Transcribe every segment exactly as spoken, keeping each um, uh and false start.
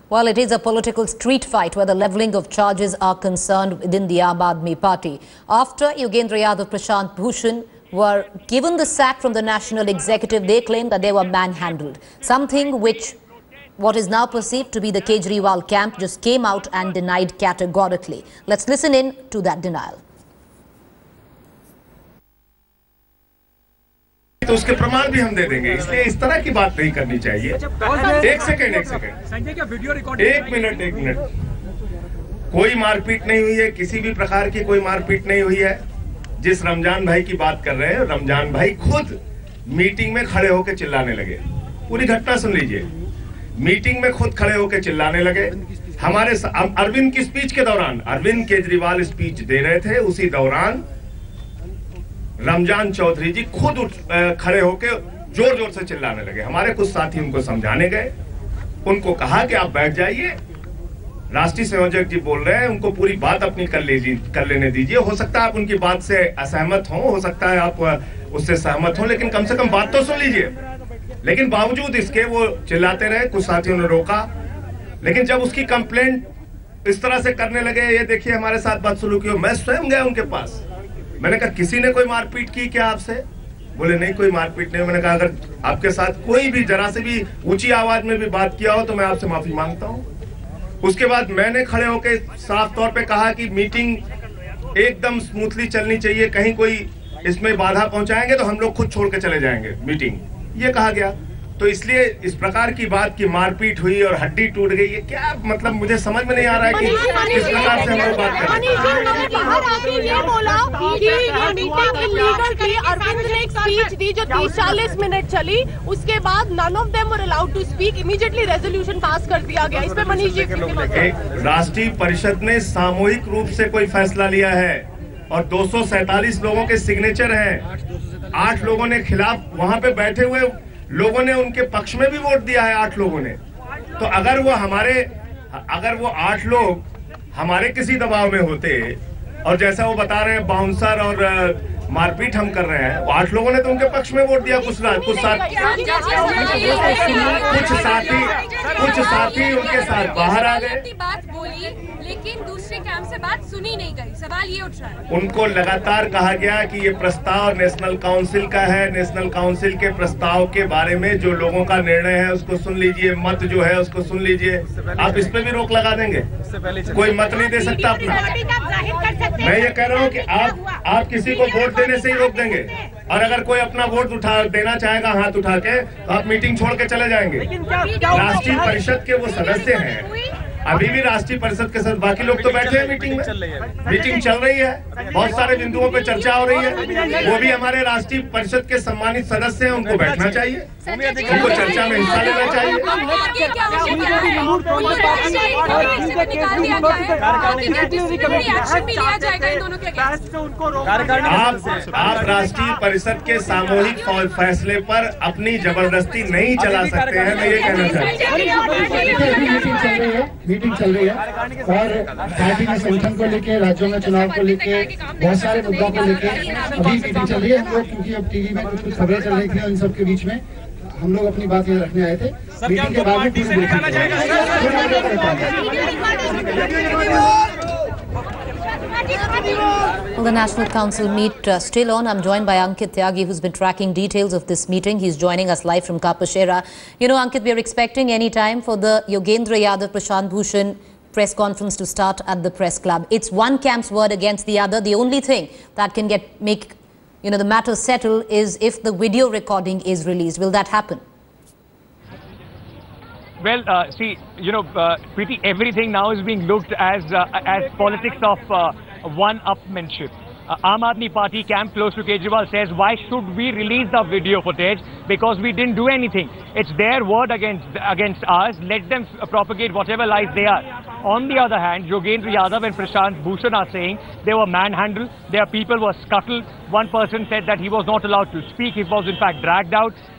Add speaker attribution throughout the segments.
Speaker 1: Well, it is a political street fight where the levelling of charges are concerned within the Aam Aadmi Party. After Yogendra Yadav, Prashant Bhushan were given the sack from the National Executive, they claim that they were manhandled. Something which what is now perceived to be the Kejriwal camp just came out and denied categorically. Let's listen in to that denial.
Speaker 2: तो उसके प्रमाण भी हम दे देंगे, इसलिए इस तरह की बात नहीं करनी चाहिए। एक सेकंड एक सेकंड संजय का वीडियो रिकॉर्ड एक मिनट एक मिनट कोई मारपीट नहीं हुई है, किसी भी प्रकार की कोई मारपीट नहीं हुई है। जिस रमजान भाई की बात कर रहे हैं, रमजान भाई खुद मीटिंग में खड़े होकर चिल्लाने लगे। पूरी घटना सुन लीजिए। मीटिंग में खुद खड़े होकर चिल्लाने लगे। हमारे अरविंद की स्पीच के दौरान, अरविंद केजरीवाल स्पीच दे रहे थे, उसी दौरान रमजान चौधरी जी खुद खड़े होकर जोर जोर से चिल्लाने लगे। हमारे कुछ साथी उनको समझाने गए, उनको कहा कि आप बैठ जाइए, राष्ट्रीय संयोजक जी बोल रहे हैं, उनको पूरी बात अपनी कर लीजिए, कर लेने दीजिए। हो सकता है आप उनकी बात से असहमत हो हो सकता है आप उससे सहमत हो, लेकिन कम से कम बात तो सुन लीजिए। लेकिन बावजूद इसके वो चिल्लाते रहे। कुछ साथियों ने रोका, लेकिन जब उसकी कंप्लेंट इस तरह से करने लगे, ये देखिए हमारे साथ बदसलूकी हो, मैं स्वयं गया उनके पास। मैंने कहा किसी ने कोई मारपीट की क्या आपसे? बोले नहीं कोई मारपीट नहीं। मैंने कहा अगर आपके साथ कोई भी जरा से भी ऊंची आवाज में भी बात किया हो तो मैं आपसे माफी मांगता हूं। उसके बाद मैंने खड़े होकर साफ तौर पे कहा कि मीटिंग एकदम स्मूथली चलनी चाहिए, कहीं कोई इसमें बाधा पहुंचाएंगे तो हम लोग खुद छोड़ के चले जाएंगे मीटिंग, ये कहा गया। तो इसलिए इस प्रकार की बात की मारपीट हुई और हड्डी टूट गई, ये क्या मतलब मुझे समझ में नहीं आ रहा है कि किस प्रकार से हम लोग बात कर रहे हैं।
Speaker 3: ये बोला कि ये मीटिंग इलीगल थी। अरविंद ने एक स्पीच दी जो तीस चालीस मिनट चली, उसके बाद none of them were allowed to speak. Immediately resolution pass कर दिया गया। इस पे मनीष जी,
Speaker 2: राष्ट्रीय परिषद ने सामूहिक रूप से कोई फैसला लिया है और दो सौ सैतालीस लोगों के सिग्नेचर हैं। आठ लोगों ने खिलाफ, वहां पे बैठे हुए लोगों ने उनके पक्ष में भी वोट दिया है, आठ लोगों ने। तो अगर वो हमारे अगर वो आठ लोग हमारे किसी दबाव में होते और जैसा वो बता रहे हैं बाउंसर और मारपीट हम कर रहे हैं, वो आठ लोगों ने तो उनके पक्ष में वोट दिया। कुछ कुछ साथी कुछ साथी कुछ साथी उनके साथ बाहर आ गए।
Speaker 4: बात बोली लेकिन दूसरे कैंप से बात सुनी नहीं गई। सवाल ये उठ रहा है,
Speaker 2: उनको लगातार कहा गया कि ये प्रस्ताव नेशनल काउंसिल का है, नेशनल काउंसिल के प्रस्ताव के बारे में जो लोगों का निर्णय है उसको सुन लीजिए, मत जो है उसको सुन लीजिए। आप इस पे भी रोक लगा देंगे? कोई मत नहीं दे सकता अपना। मैं ये कह रहा हूँ कि आप आप किसी को वोट देने से ही रोक देंगे, और अगर कोई अपना वोट उठा देना चाहेगा हाथ उठा के तो आप मीटिंग छोड़ के चले जाएंगे। राष्ट्रीय परिषद के वो सदस्य हैं, अभी भी राष्ट्रीय परिषद के साथ बाकी लोग तो बैठे हैं मीटिंग में, मीटिंग चल रही है, बहुत सारे बिंदुओं पे चर्चा हो रही है। वो भी हमारे राष्ट्रीय परिषद के सम्मानित सदस्य हैं, उनको बैठना चाहिए, उनको चर्चा में हिस्सा लेना चाहिए। आप आप राष्ट्रीय परिषद के सामूहिक फैसले पर अपनी जबरदस्ती नहीं चला सकते हैं, मैं ये कहना चाहता हूँ।
Speaker 5: मीटिंग चल रही है और पार्टी के संगठन को लेके, राज्यों में चुनाव को लेके, बहुत सारे मुद्दों को लेके अभी मीटिंग चल रही है। हम लोग क्योंकि अब टीवी में कुछ कुछ खबरें चल रही थी, इन सब के बीच में हम लोग अपनी बात ये रखने आए थे। मीटिंग के बाद
Speaker 1: Well, the National Council meet uh, still on. I'm joined by Ankit Tyagi, who's been tracking details of this meeting. He's joining us live from Kapashera. You know, Ankit, we are expecting any time for the Yogendra Yadav, Prashant Bhushan press conference to start at the press club. It's one camp's word against the other. The only thing that can get make you know the matter settled is if the video recording is released. Will that happen?
Speaker 6: Well, uh, see, you know, uh, Preeti, everything now is being looked as uh, as politics of uh, one-upmanship. Uh, Aam Aadmi Party camp close to Kejriwal says, why should we release the video footage? Because we didn't do anything. It's their word against against ours. Let them propagate whatever lies they are. On the other hand, Yogendra Yadav and Prashant Bhushan are saying they were manhandled. Their people were scuttled. One person said that he was not allowed to speak. He was in fact dragged out.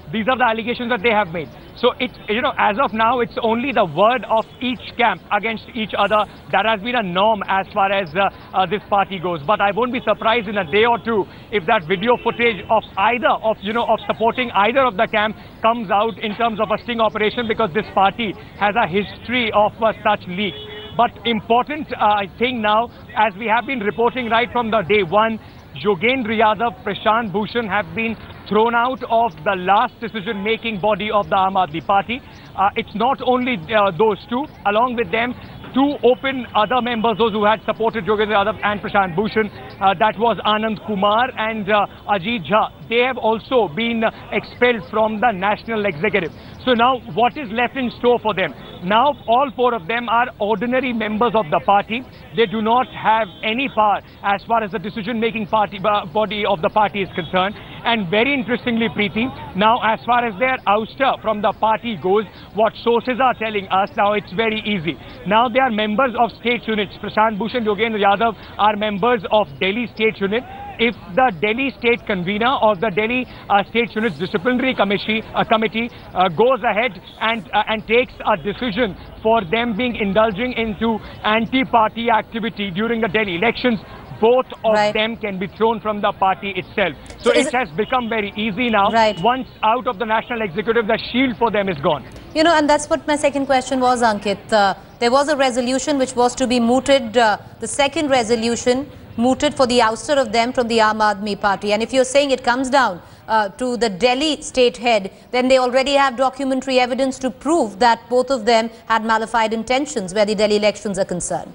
Speaker 6: These are the allegations that they have made. So it, you know, as of now, it's only the word of each camp against each other that has been a norm as far as uh, uh, this party goes. But I won't be surprised in a day or two if that video footage of either of, you know, of supporting either of the camp comes out in terms of a sting operation, because this party has a history of uh, such leaks. But important, uh, I think now, as we have been reporting right from the day one, Yogendra Yadav, Prashant Bhushan have been thrown out of the last decision-making body of the Aam Aadmi Party. Uh, it's not only uh, those two. Along with them, two open other members, those who had supported Yogendra Yadav and Prashant Bhushan, uh, that was Anand Kumar and uh, Ajit Jha. They have also been uh, expelled from the National Executive. So now what is left in store for them? Now all four of them are ordinary members of the party. They do not have any power as far as the decision-making party uh, body of the party is concerned. And very interestingly, Preeti, now as far as their ouster from the party goes, what sources are telling us, now it's very easy. Now they are members of state units. Prashant Bhushan, Yogendra Yadav are members of Delhi State Unit. If the Delhi State Convener or the Delhi uh, State Unit's Disciplinary Committee, uh, committee uh, goes ahead and, uh, and takes a decision for them being indulging into anti-party activity during the Delhi elections, both of
Speaker 1: right.
Speaker 6: them can be thrown from the party itself. So, so it has become very easy now.
Speaker 1: Right.
Speaker 6: Once out of the National Executive, the shield for them is gone.
Speaker 1: You know, and that's what my second question was, Ankit. Uh, there was a resolution which was to be mooted, uh, the second resolution mooted for the ouster of them from the Aam Aadmi Party. And if you're saying it comes down uh, to the Delhi state head, then they already have documentary evidence to prove that both of them had malified intentions where the Delhi elections are concerned.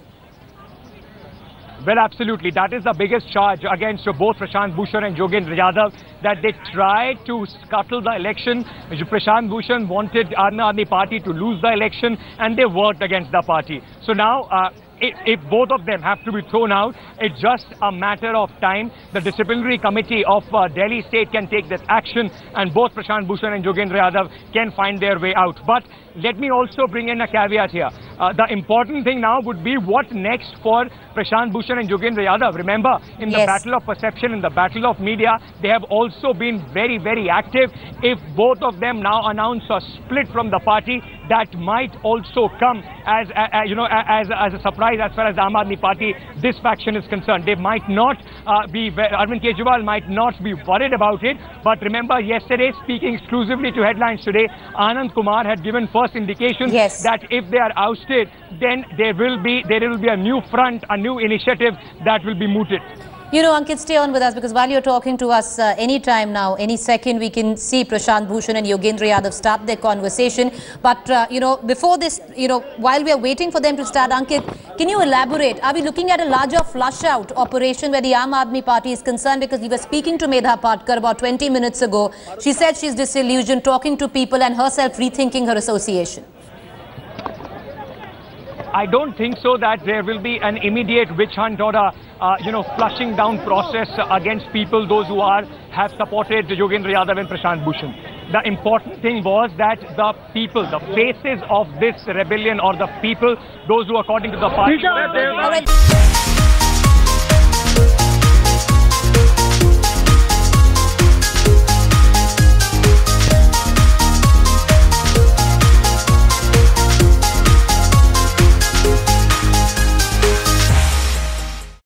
Speaker 6: Well, absolutely. That is the biggest charge against both Prashant Bhushan and Yogendra Yadav, that they tried to scuttle the election. Prashant Bhushan wanted Aam Aadmi Party to lose the election, and they worked against the party. So now, uh, if, if both of them have to be thrown out, it's just a matter of time. The disciplinary committee of uh, Delhi State can take this action, and both Prashant Bhushan and Yogendra Yadav can find their way out. But let me also bring in a caveat here. Uh, the important thing now would be what next for Prashant Bhushan and Yogendra Yadav. Remember, in the
Speaker 1: yes.
Speaker 6: battle of perception, in the battle of media, they have also been very, very active. If both of them now announce a split from the party, that might also come as, uh, you know, as, as a surprise as far as the Aam Aadmi Party, this faction is concerned. They might not uh, be, Arvind Kejriwal might not be worried about it. But remember, yesterday, speaking exclusively to Headlines Today, Anand Kumar had given first indications
Speaker 1: yes.
Speaker 6: that if they are ousted, then there will be there will be a new front, a new initiative that will be mooted.
Speaker 1: You know, Ankit, stay on with us, because while you're talking to us, uh, any time now, any second, we can see Prashant Bhushan and Yogendra Yadav start their conversation. But, uh, you know, before this, you know, while we are waiting for them to start, Ankit, can you elaborate? Are we looking at a larger flush-out operation where the Aam Aadmi Party is concerned? Because we were speaking to Medha Patkar about twenty minutes ago. She said she's disillusioned, talking to people and herself rethinking her association.
Speaker 6: I don't think so that there will be an immediate witch hunt or a, uh, you know, flushing down process against people, those who are have supported Yogendra Yadav and Prashant Bhushan. The important thing was that the people, the faces of this rebellion, or the people, those who according to the party...